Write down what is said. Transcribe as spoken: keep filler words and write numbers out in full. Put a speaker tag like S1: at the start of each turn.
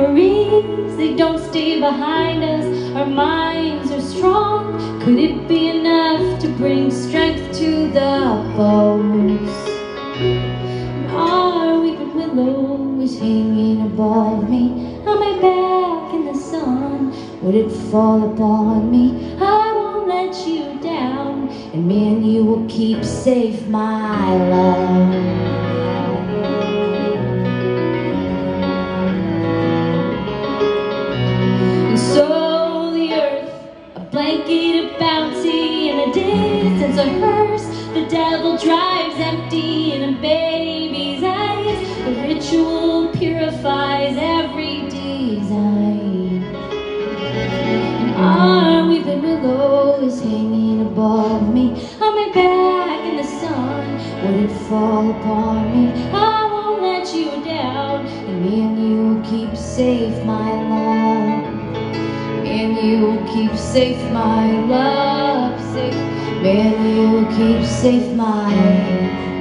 S1: memories, they don't stay behind us. Our minds are strong. Could it be enough to bring strength to the bones? Our weeping willow is hanging above me. On my back in the sun, would it fall upon me? I won't let you down, and man, you will keep safe, my love. And so the earth, a blanket of bounty, in a distance a hearse the devil drives empty in a baby's eyes. The ritual purifies every design. And our weeping willow is hanging above me. On my back in the sun, would it fall upon me? I won't let you down, and me and you will keep safe, my love. And you will keep safe, my love, safe. Man, you will keep safe, my